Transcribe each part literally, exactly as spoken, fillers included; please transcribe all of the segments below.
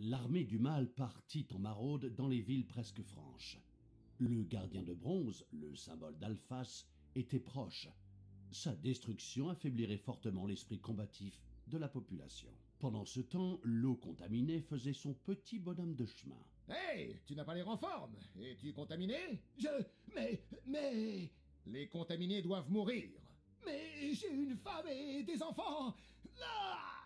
L'armée du mal partit en maraude dans les villes presque franches. Le gardien de bronze, le symbole d'Alphas, était proche. Sa destruction affaiblirait fortement l'esprit combatif de la population. Pendant ce temps, l'eau contaminée faisait son petit bonhomme de chemin. Hé, hey, tu n'as pas l'air en forme. Es-tu contaminé? Je... Mais... Mais... Les contaminés doivent mourir. Mais j'ai une femme et des enfants. Ah!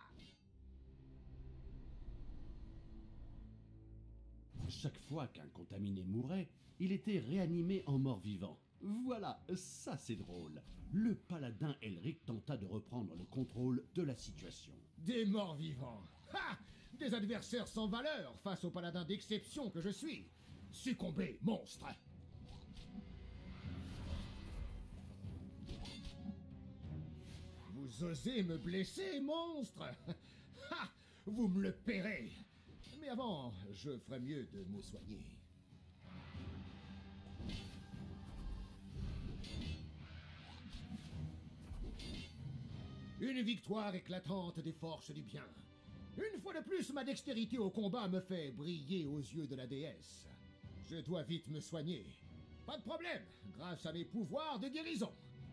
Chaque fois qu'un contaminé mourait, il était réanimé en mort-vivant. Voilà, ça c'est drôle. Le paladin Elric tenta de reprendre le contrôle de la situation. Des morts vivants. Ha! Des adversaires sans valeur face au paladin d'exception que je suis. Succombez, monstre. Vous osez me blesser, monstre? Ha! Vous me le paierez. Mais avant, je ferais mieux de me soigner. Une victoire éclatante des forces du bien. Une fois de plus, ma dextérité au combat me fait briller aux yeux de la déesse. Je dois vite me soigner. Pas de problème, grâce à mes pouvoirs de guérison.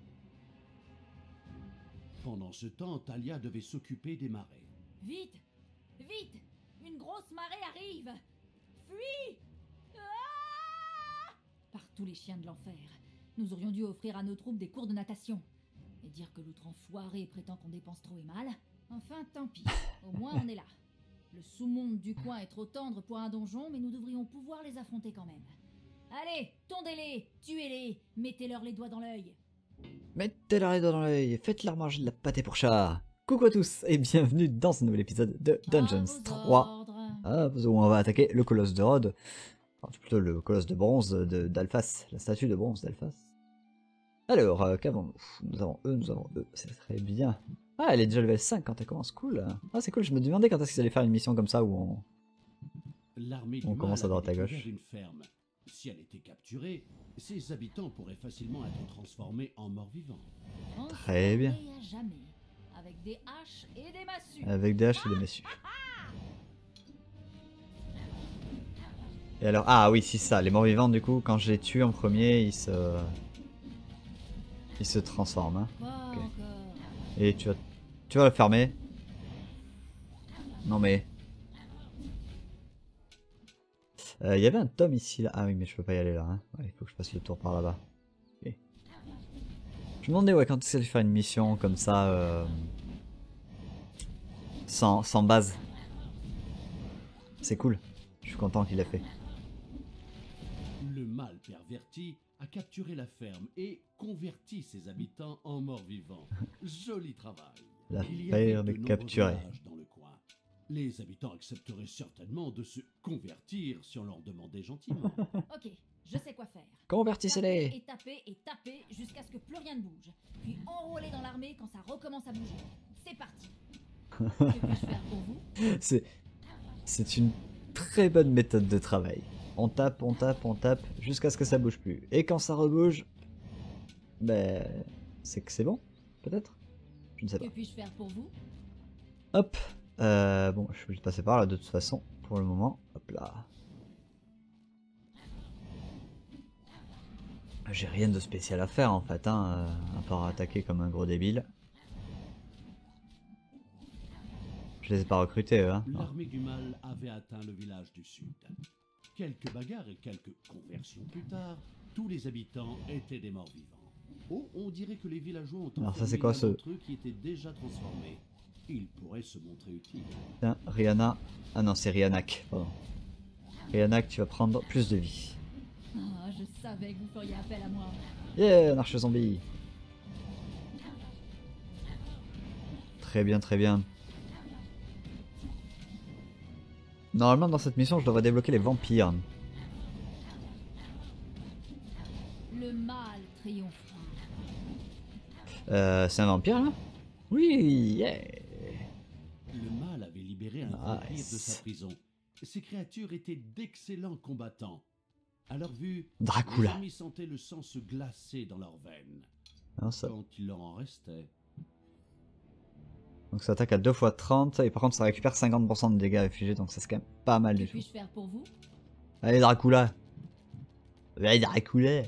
Pendant ce temps, Talia devait s'occuper des marées. Vite! Vite! Une grosse marée arrive! Fuis! Ah! Par tous les chiens de l'enfer, nous aurions dû offrir à nos troupes des cours de natation. Et dire que l'outre enfoiré prétend qu'on dépense trop et mal. Enfin, tant pis. Au moins, on est là. Le sous-monde du coin est trop tendre pour un donjon, mais nous devrions pouvoir les affronter quand même. Allez, tondez-les, tuez-les, mettez-leur les doigts dans l'œil. Mettez-leur les doigts dans l'œil, faites-leur manger de la pâté pour chat. Coucou à tous et bienvenue dans ce nouvel épisode de Dungeons trois. Ah, où on va attaquer le colosse de Rhodes. Enfin, plutôt le colosse de bronze d'Alphas, la statue de bronze d'Alphas. Alors, euh, qu'avons-nous? Nous avons eux, nous avons eux, c'est très bien. Ah, elle est déjà level cinq quand elle commence, cool. Ah, c'est cool, je me demandais quand est-ce qu'ils allaient faire une mission comme ça où on, on commence à droite à gauche. Une ferme. Si elle était capturée, ses habitants pourraient facilement être transformés en morts-vivants. Très bien. Avec des haches et des massues. Avec des haches et des massues. Et alors, ah oui, c'est ça, les morts-vivants, du coup, quand je les tue en premier, ils se... Ils se transforment. Hein. Okay. Et tu vas, tu vas le fermer. Non mais... Il euh, y avait un tome ici, là. Ah oui, mais je peux pas y aller là. Hein. Ouais, il faut que je passe le tour par là-bas. Okay. Je me demandais ouais, quand tu allais faire une mission comme ça, euh, sans, sans base. C'est cool. Je suis content qu'il l'ait fait. Le mal perverti a capturé la ferme et converti ses habitants en morts-vivants. Joli travail. La ferme est capturée. Dans le coin. Les habitants accepteraient certainement de se convertir si on leur demandait gentiment. Ok, je sais quoi faire. Convertissez-les. Et taper et taper jusqu'à ce que plus rien ne bouge. Puis enrôler dans l'armée quand ça recommence à bouger. C'est parti. Que puis-je faire pour vous? C'est, c'est une très bonne méthode de travail. On tape, on tape, on tape, jusqu'à ce que ça bouge plus. Et quand ça rebouge, ben, c'est que c'est bon, peut-être? Je ne sais pas. Que puis-je faire pour vous? Hop, euh, bon, je suis obligé de passer par là de toute façon, pour le moment. Hop là. J'ai rien de spécial à faire en fait, hein, à part attaquer comme un gros débile. Je les ai pas recrutés, eux, hein. L'armée du mal avait atteint le village du sud. Quelques bagarres et quelques conversions plus tard, tous les habitants étaient des morts-vivants. Oh, on dirait que les villageois ont alors ça c'est quoi ce truc qui était déjà transformé. Ils pourraient se montrer utiles. Tiens, Rihanna. Ah non, c'est Rihannak, pardon. Rihannak, tu vas prendre plus de vie. Oh, je savais que vous feriez appel à moi. Yeah, un archer zombie. Très bien, très bien. Normalement dans cette mission je devrais débloquer les vampires. Le mal triomphera. Euh, c'est un vampire là? Oui, yeah. Le mal avait libéré un vampire nice. de sa prison. Ces créatures étaient d'excellents combattants. À leur vue, Dracula. les amis sentaient le sang se glacer dans leurs veines. Non, ça... Quand il leur en restait. Donc ça attaque à deux fois trente, et par contre ça récupère cinquante pour cent de dégâts infligés, donc ça c'est quand même pas mal Que du tout. puis-je faire pour vous? Allez Dracula. Allez Dracula.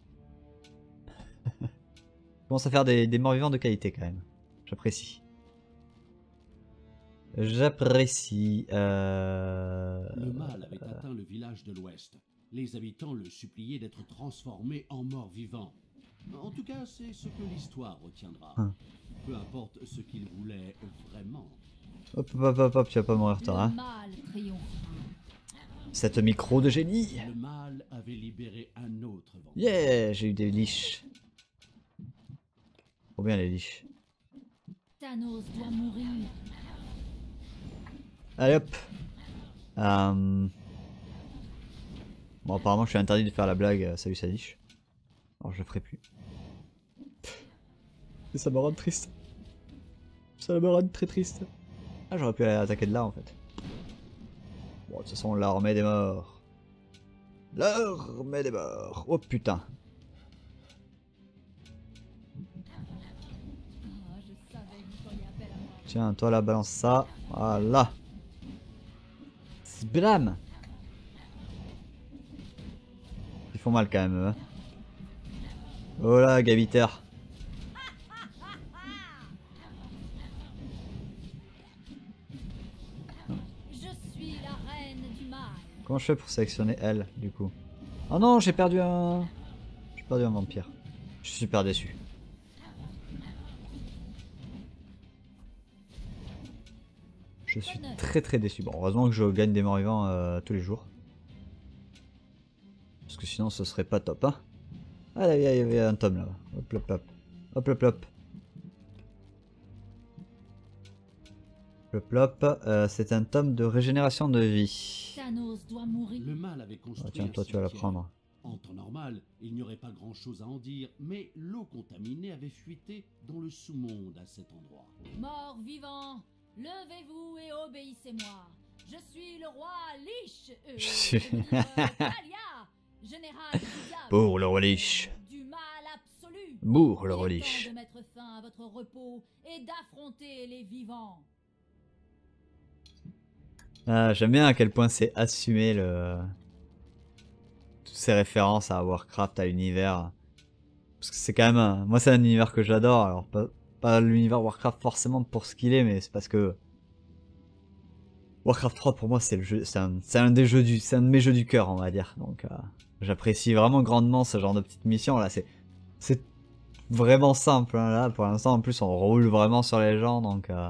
Commence à faire des, des morts-vivants de qualité quand même. J'apprécie. J'apprécie. Euh... Le mal avait atteint le village de l'ouest. Les habitants le suppliaient d'être transformé en mort-vivant. En tout cas, c'est ce que l'histoire retiendra. Hum. Peu importe ce qu'il voulait vraiment. Hop hop hop hop, tu vas pas mourir Le toi, hein. mal triomphe. Cette micro de génie. Le mal avait libéré un autre vampire. Yeah, j'ai eu des liches. Trop bien les liches. Thanos doit mourir. Allez hop. Euh... Bon apparemment je suis interdit de faire la blague euh, salut Sadish. Alors je le ferai plus. Et ça me rend triste. Ça me rend très triste. Ah j'aurais pu aller attaquer de là en fait. Bon de toute façon l'armée des morts. L'armée des morts. Oh putain. Ah, je savais que vous feriez appel à moi. Tiens toi là balance ça. Voilà. Blam. Ils font mal quand même eux, hein. Oh là Gaviter. Je suis la reine du mal. Comment je fais pour sélectionner elle du coup? Oh non j'ai perdu un... J'ai perdu un vampire. Je suis super déçu. Je suis très très déçu. Bon heureusement que je gagne des morts vivants euh, tous les jours. Parce que sinon ce serait pas top hein. Ah là il y avait un tome là-bas. Hop hop hop. Hop hop hop. Hop hop. Euh, c'est un tome de régénération de vie. Thanos doit mourir. Le mal avait construit Ah, tiens un toi tu vas la cimetière. prendre. En temps normal, il n'y aurait pas grand-chose à en dire, mais l'eau contaminée avait fuité dans le sous-monde à cet endroit. Mort vivant, levez-vous et obéissez-moi. Je suis le roi Lich. Euh, Je suis- je veux dire, euh, Talia, général du diable. Pour le roi Lich. Du mal absolu. Bourre le Il est roi temps Lich. de mettre fin à votre repos et d'affronter les vivants. Ah, j'aime bien à quel point c'est assumé le... toutes ces références à Warcraft, à l'univers. Parce que c'est quand même un... Moi c'est un univers que j'adore, alors pas, pas l'univers Warcraft forcément pour ce qu'il est, mais c'est parce que... Warcraft trois pour moi c'est le jeu, c'est un, c'est un des jeux du, c'est un de mes jeux du cœur on va dire. Donc euh, j'apprécie vraiment grandement ce genre de petites missions là. C'est, c'est vraiment simple hein, là. Pour l'instant en plus on roule vraiment sur les gens donc. Euh...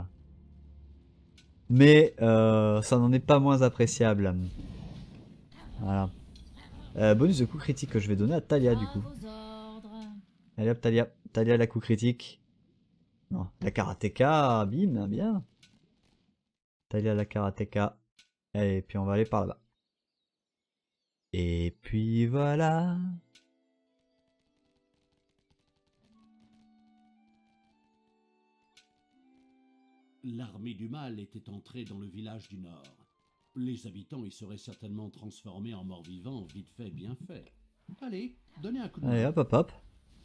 Mais euh, ça n'en est pas moins appréciable. Voilà. Euh, bonus de coup critique que je vais donner à Talia du À coup. vos ordres. Allez hop Talia, Talia la coup critique. Non, la karatéka, bim, bien. Talia la karatéka. Et puis on va aller par là-bas. Et puis voilà. L'armée du mal était entrée dans le village du nord. Les habitants y seraient certainement transformés en morts-vivants, vite fait, bien fait. Allez, donnez un coup de Allez main. hop hop hop.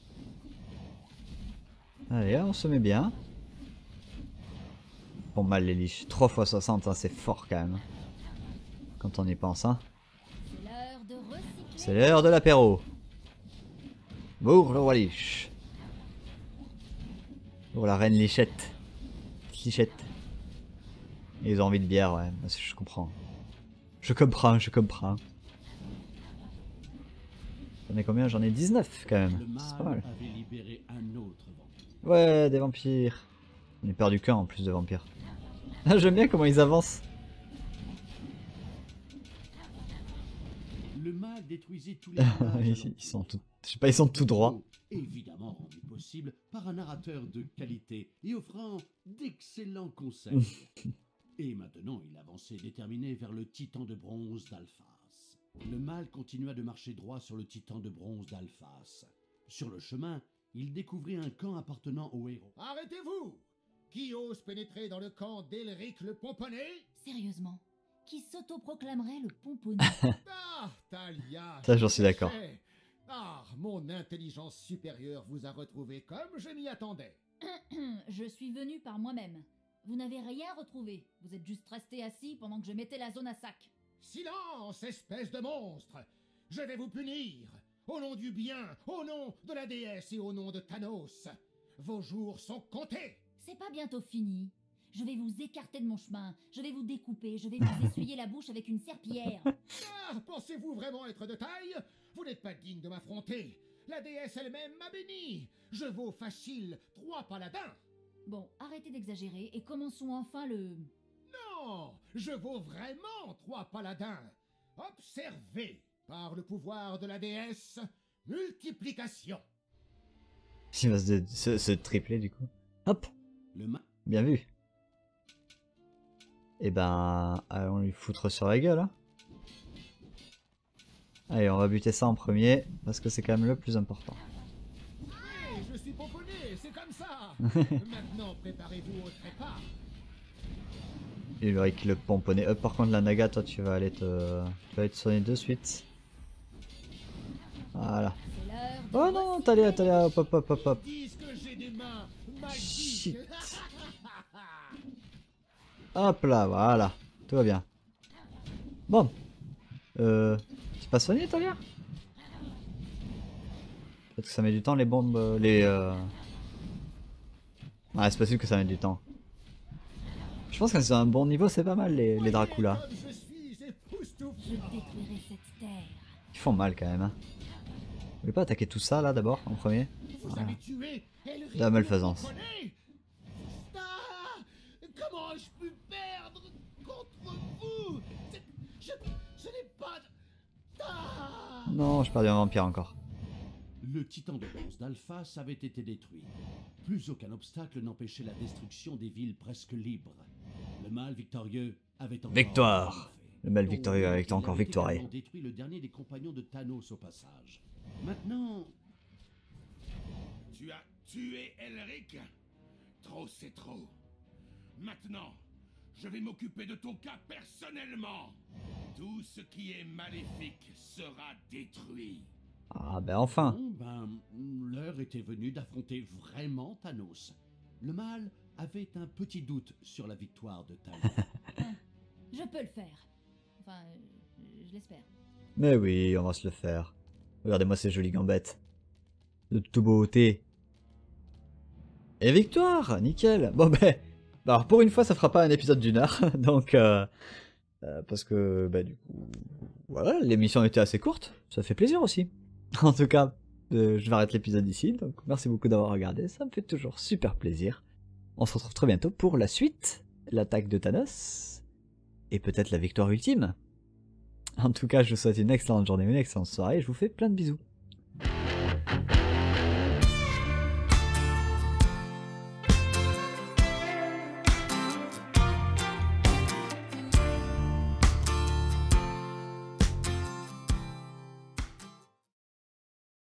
Allez, on se met bien. Bon mal les liches. trois fois soixante, hein, c'est fort quand même. Quand on y pense, hein. C'est l'heure de recycler. C'est l'heure de l'apéro. Bourre le roi liche. Pour la reine lichette. Lichette. Ils ont envie de bière, ouais. Je comprends. Je comprends, je comprends. J'en ai combien? J'en ai dix-neuf quand même. Le C'est pas mal mal. avait libéré un autre vampire. Ouais, des vampires. On est perdu qu'un en plus de vampires. J'aime bien comment ils avancent. Le mal détruisait tous les villages ils, ils sont tout, je sais pas, ils sont tout droits. Évidemment rendu possible par un narrateur de qualité et offrant d'excellents conseils. Et maintenant, il avançait déterminé vers le titan de bronze d'Alphas. Le mal continua de marcher droit sur le titan de bronze d'Alphas. Sur le chemin, il découvrit un camp appartenant au héros. Arrêtez-vous! Qui ose pénétrer dans le camp d'Elric le Pomponné? Sérieusement, qui s'autoproclamerait le pomponné? Ah, Talia! Ça, je j'en suis le d'accord. sais. Ah, mon intelligence supérieure vous a retrouvé comme je m'y attendais. Je suis venu par moi-même. Vous n'avez rien retrouvé. Vous êtes juste resté assis pendant que je mettais la zone à sac. Silence, espèce de monstre! Je vais vous punir! Au nom du bien, au nom de la déesse et au nom de Thanos! Vos jours sont comptés! C'est pas bientôt fini. Je vais vous écarter de mon chemin. Je vais vous découper. Je vais vous essuyer la bouche avec une serpillière. Ah, pensez-vous vraiment être de taille? Vous n'êtes pas digne de m'affronter. La déesse elle-même m'a béni. Je vaux facile trois paladins. Bon, arrêtez d'exagérer et commençons enfin le... Non, je vaux vraiment trois paladins. Observez, par le pouvoir de la déesse, multiplication. Il va se, se, se tripler du coup. Hop, Le ma... bien vu. Et ben, allons lui foutre sur la gueule. Hein. Allez, on va buter ça en premier, parce que c'est quand même le plus important. Oui, je suis pomponné, c'est comme ça. Maintenant, préparez-vous au trépas. Et le Rick le pomponné. Euh, par contre, la Naga, toi, tu vas aller te, tu vas aller te soigner de suite. Voilà. C'est l'heure de Oh non, Talia, Talia, hop, hop, hop, hop, hop. Ils disent que j'ai des mains Shit. magiques. Hop là, voilà. Tout va bien. Bon. Euh... C'est pas soigné, Talia? Peut-être que ça met du temps, les bombes... euh, les... Euh... Ouais, c'est possible que ça mette du temps. Je pense que c'est un bon niveau, c'est pas mal, les, les Dracula. Comme je suis Je époustouflant. détruirai cette terre. Ils font mal, quand même. Hein. Vous voulez pas attaquer tout ça, là, d'abord, en premier? Vous Voilà. avez tué Elric, La malfaisance. vous comprenez? Ah, comment ai-je pu perdre contre vous? C'est- Je, je n'ai pas de... Ah. Non, j'ai perdu un vampire encore. Le titan de bronze d'Alphas avait été détruit. Plus aucun obstacle n'empêchait la destruction des villes presque libres. Le mal victorieux avait encore... Victoire. rien fait. Le mal victorieux Oh, avait il encore avait victorié. également détruit le dernier des compagnons de Thanos au passage. Maintenant, Tu as tué Elric? Trop, c'est trop. Maintenant, je vais m'occuper de ton cas personnellement. Tout ce qui est maléfique sera détruit. Ah ben enfin. bon, ben, l'heure était venue d'affronter vraiment Thanos. Le mal avait un petit doute sur la victoire de Thanos. Je peux le faire. Enfin, euh, je l'espère. Mais oui, on va se le faire. Regardez-moi ces jolies gambettes. De toute beauté. Et victoire, nickel. Bon ben, alors pour une fois ça fera pas un épisode d'une heure, donc euh, euh, parce que bah du coup, voilà, l'émission était assez courte, ça fait plaisir aussi. En tout cas, euh, je vais arrêter l'épisode ici, donc merci beaucoup d'avoir regardé, ça me fait toujours super plaisir. On se retrouve très bientôt pour la suite, l'attaque de Thanos, et peut-être la victoire ultime. En tout cas, je vous souhaite une excellente journée, une excellente soirée, et je vous fais plein de bisous.